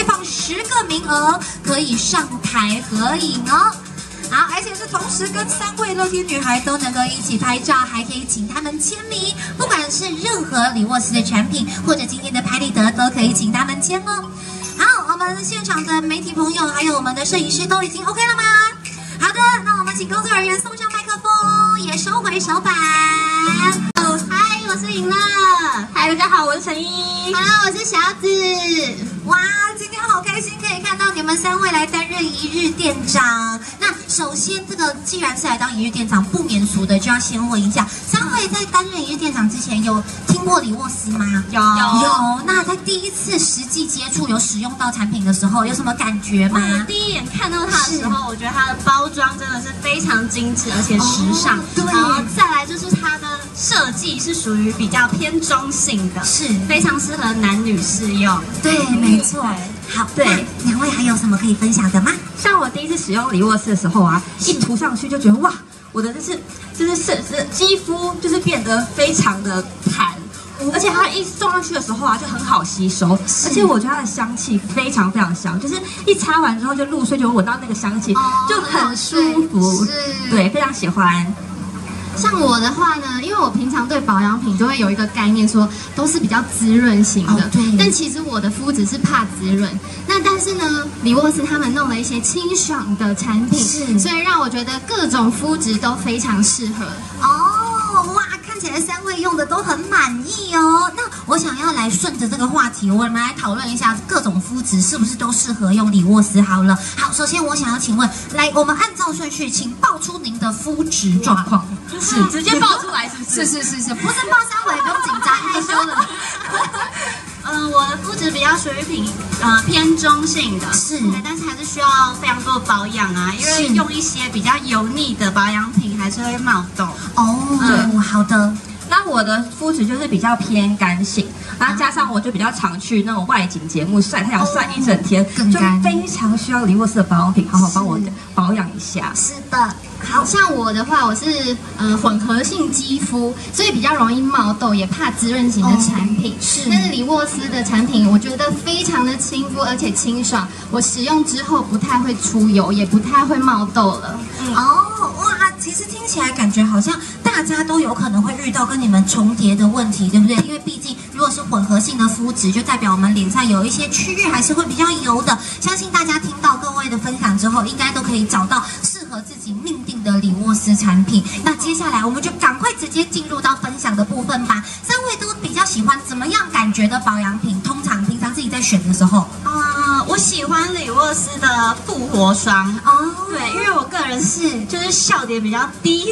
放10个名额，可以上台合影哦。好，而且是同时跟3位乐天女孩都能够一起拍照，还可以请他们签名，不管是任何李沃斯的产品，或者今天的拍立得，都可以请他们签哦。好，我们现场的媒体朋友还有我们的摄影师都已经 OK 了吗？好的，那我们请工作人员送上麦克风，也收回手板。嗨，我是尹乐。 嗨，大家好，我是陈依。 好，我是小紫。哇，今天好开心，可以看到你们3位来担任一日店长。那首先，这个既然是来当一日店长，不免俗的就要先问一下，3位在担任一日店长之前，有听过李沃斯吗？ 有。 那在第一次实际接触、有使用到产品的时候，有什么感觉吗？ 我第一眼看到它的时候，我觉得它的包装真的是非常精致，而且时尚。 对。 然后再来就是它的设计是属于比较偏中性的， 是非常适合男女适用。 对，没错。好，对，2位还有什么可以分享的吗？ 像我第一次使用李沃斯的时候啊，一涂上去就觉得哇，我的就是肌肤就是变得非常的弹，而且它一送上去的时候啊就很好吸收，而且我觉得它的香气非常非常香，就是一擦完之后就入睡就闻到那个香气，就很舒服，对，非常喜欢。 像我的话呢，因为我平常对保养品都会有一个概念，说都是比较滋润型的，但其实我的肤质是怕滋润。但是呢，李沃斯他们弄了一些清爽的产品，所以让我觉得各种肤质都非常适合。 哇，看起来3位用的都很满意哦。那我想要来顺着这个话题，我们来讨论一下各种肤质是不是都适合用李沃斯好了。好，首先我想要请问，来，我们按照顺序，请报出您的肤质状况。 是直接爆出来，是不是？ 是，不是报3位，不用紧张，害羞了。 我的肤质比较属于偏中性的，是，但是还是需要非常多的保养啊，因为用一些比较油腻的保养品还是会冒痘。 好的。 那我的肤质就是比较偏干性，然后加上我就比较常去那种外景节目晒太阳晒一整天，就非常需要李沃斯的保养品好好帮我保养一下。 是的。 好像我的话，我是混合性肌肤，所以比较容易冒痘，也怕滋润型的产品。但是李沃斯的产品，我觉得非常的亲肤，而且清爽。我使用之后不太会出油，也不太会冒痘了。 哇，其实听起来感觉好像大家都有可能会遇到跟你们重叠的问题，对不对？因为毕竟如果是混合性的肤质，就代表我们脸上有一些区域还是会比较油的。相信大家听到各位的分享之后，应该都可以找到适合自己命定的李沃斯产品。那接下来我们就赶快直接进入到分享的部分吧。3位都比较喜欢怎么样感觉的保养品？通常平常自己在选的时候， 我喜欢李沃斯的复活霜。对，因为我个人就是笑点比较低，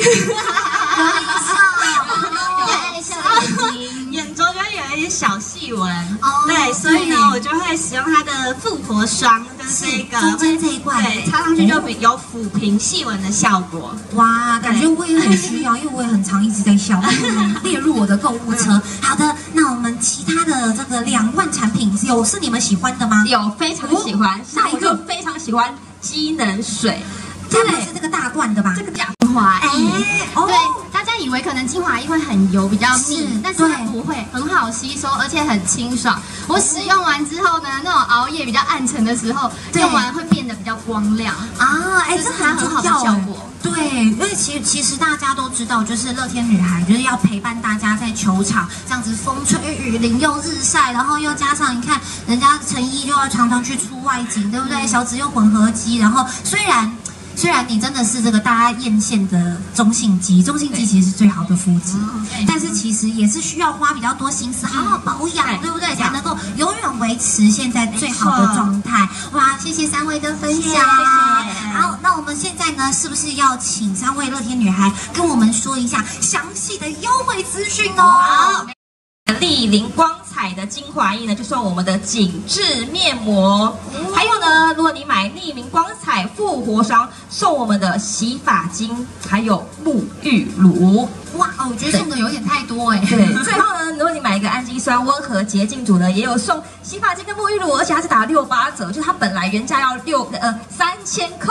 眼周就会有一些小细纹。对，所以呢，我就会使用它的复活霜，就是这个中间这一块， 对，擦上去就有抚平细纹的效果。 哇，感觉我也很需要，因为我也很常一直在笑，列入我的购物车。好的，那我们其他的这个2罐产品是你们喜欢的吗？ 有，非常喜欢。像我就非常喜欢机能水。 对，是这个大罐的吧？ 这个精华液，对，大家以为可能精华液会很油，比较密，但是它不会，很好吸收，而且很清爽。我使用完之后呢，那种熬夜比较暗沉的时候，用完会变得比较光亮这很好的效果。对，因为其实大家都知道，就是乐天女孩就是要陪伴大家在球场这样子风吹雨淋又日晒，然后又加上你看人家陈依就要常常去出外景，对不对？小紫又混合肌，然后虽然你真的是这个大家艳羡的中性肌其实是最好的肤质，但是其实也是需要花比较多心思，好好保养，对不对？才能够永远维持现在最好的状态。哇，谢谢3位的分享。好，那我们现在呢，是不是要请3位乐天女孩跟我们说一下详细的优惠资讯哦？ 丽玲光彩的精华液呢，就是我们的紧致面膜，还有呢，如果你买丽明光彩复活霜，送我们的洗发精，还有沐浴乳。 哇，我觉得送的有点太多哎。 对，最后呢，如果你买一个氨基酸温和洁净组呢，也有送洗发精跟沐浴乳，而且它是打68折，就是它本来原价要3000块。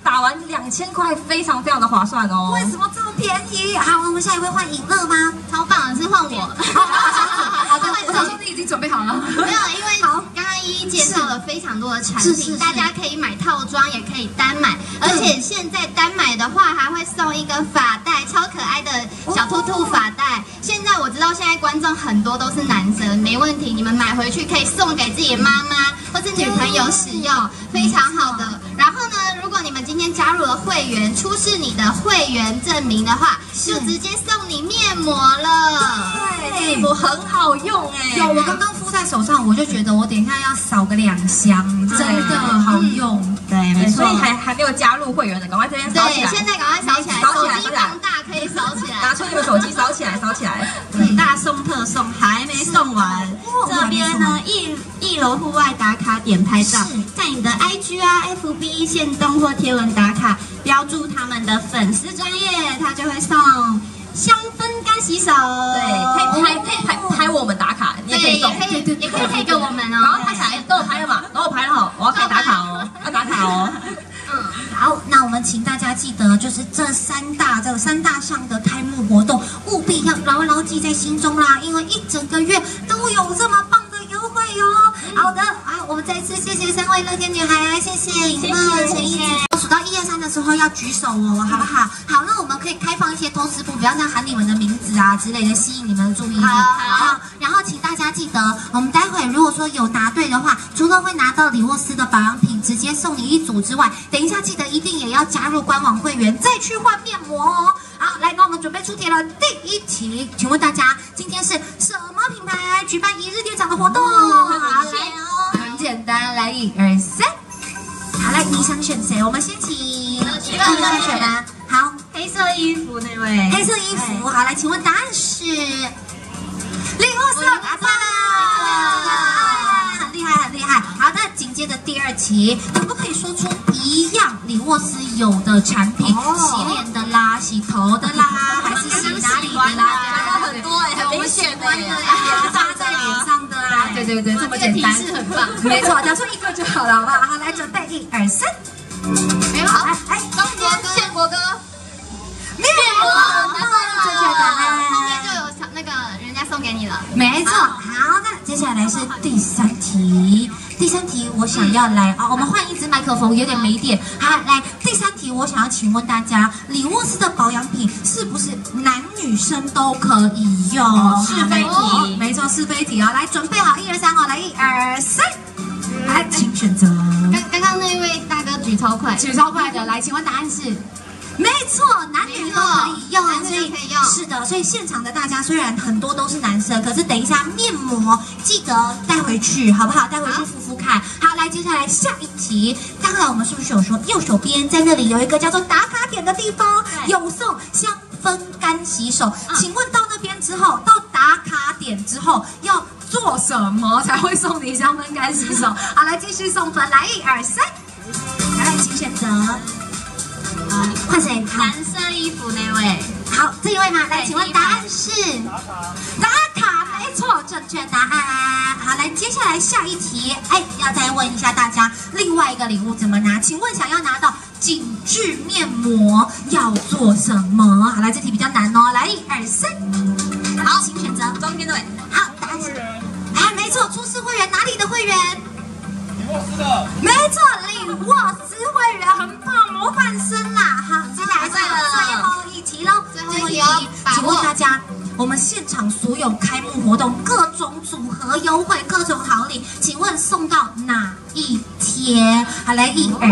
打完2000块，非常非常的划算哦。 为什么这么便宜？好，我们下一位换尹乐吗？ 超棒的是换我。 好的，我想说你已经准备好了。 没有，因为刚刚依依介绍了非常多的产品，大家可以买套装，也可以单买，而且现在单买的话还会送一个发带，超可爱的小兔兔发带。现在我知道现在观众很多都是男生，没问题，你们买回去可以送给自己的妈妈或是女朋友使用，非常好的。然后呢，如果你们今天加入了会员，出示你的会员证明的话，就直接送你面膜了。 对，面膜很好用哎。 有，我刚刚敷在手上，我就觉得我等一下要扫个2箱，真的好用。 对，没错。所以还没有加入会员的，赶快这边扫起来。 对，现在赶快扫起来，手机放大可以扫起来， 拿出你们手机扫起来，扫起来。 大送特送，还没送完。这边呢，一楼户外打卡点拍照，在你的 IG 啊、FB 限动或贴文打卡，标注他们的粉丝专页，他就会送香氛干洗手。 对，可以拍我们打卡，你也可以送， 也可以配给我们哦。 然后拍起来都有拍了嘛，都有拍了，我要可以打卡哦，要打卡哦。 好，那我们请大家记得，就是这三大项的开幕活动，务必要牢牢记在心中啦，因为一整个月都有这么棒的优惠哟。好的，好，我们再次谢谢3位乐天女孩，谢谢尹乐、陈一姐。数到1、2、3的时候要举手哦，好不好？好，那我们可以开放一些通知簿，不要这样喊你们的名字啊之类的，吸引你们的注意力。好，然后请大家记得，我们待会如果说有答对的话，除了会拿到李沃斯的保养品直接送你一组之外，等一下记得一定也要加入官网会员，再去换面膜哦。好，来，那我们准备出题了。第一题，请问大家今天是什么品牌举办1日店长的活动？好，很简单，来1、2、3。好，来，你想选谁？我们先请你先选吧。好， 黑色衣服那位， 黑色衣服。好，来，请问答案是李沃斯，答对了，很厉害，很厉害。好的，紧接着第2题，可不可以说出一样李沃斯有的产品？洗脸的啦，洗头的啦，还是洗哪里的啦？ 很多哎，很明显的呀， 擦在脸上的啊，对，这么简单， 提示很棒， 没错，讲出一个就好了，好不好？好，来准备1、2、3。 没有好， 中间宪国歌， 面膜，正确答案。 后面就有那个人家送给你了， 没错。好，那接下来是第3题。第3题我想要来我们换一支麦克风，有点没电。好，来第3题，我想要请问大家，李沃斯的保养品是不是男女生都可以用？ 是非题， 没错，是非题哦。来，准备好1、2、3哦，来1、2、3，来，请选择。 刚刚那位大哥举超快的，来，请问答案是？没错，男女都可以用， 男女都可以用。 是的，所以现场的大家虽然很多都是男生，可是等一下面膜记得带回去，好不好？带回去敷敷看。好，来，接下来下一题。刚才我们是不是有说右手边在那里有一个叫做打卡点的地方，有送香氛干洗手？请问到那边之后，到打卡点之后要做什么才会送你香氛干洗手？好，来继续送分，来1、2、3，来，请选择。换谁？ 蓝色衣服那位， 好，这一位吗？来，请问答案是打卡，没错，正确答案。好，来，接下来下一题，要再问一下大家，另外一个礼物怎么拿？请问想要拿到紧致面膜要做什么？好，来，这题比较难哦。来，1、2、3，好，请选择中间那位。 好，答案是，没错，出示会员，哪里的会员？ 李沃斯的， 没错，李沃斯会员很棒，模范生啦。好，接下来是最后一题喽。最后一题，请问大家，我们现场所有开幕活动各种组合优惠、各种好礼，请问送到哪一天？好，来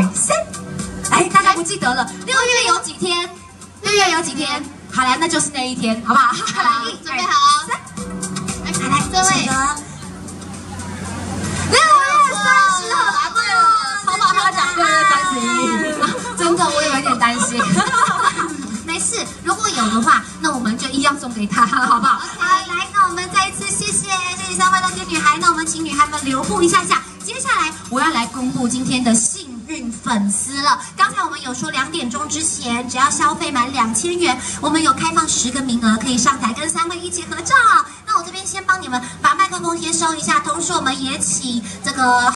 1、2、3。大家不记得了，6月有几天？6月有几天？好，来，那就是那一天，好不好？来1、2、3。来，这位。6月30号，答对了， 超怕他讲6月31， 真的，我有一点担心。没事，如果有的话，那我们就一样送给他，好不好？好，来，那我们再一次谢谢3位乐天女孩，那我们请女孩们留步一下下。接下来我要来公布今天的幸运粉丝了。刚才我们有说2点钟之前，只要消费满2000元，我们有开放10个名额可以上台跟3位一起合照。那我这边先帮你们把麦克风先收一下，同时我们也请这个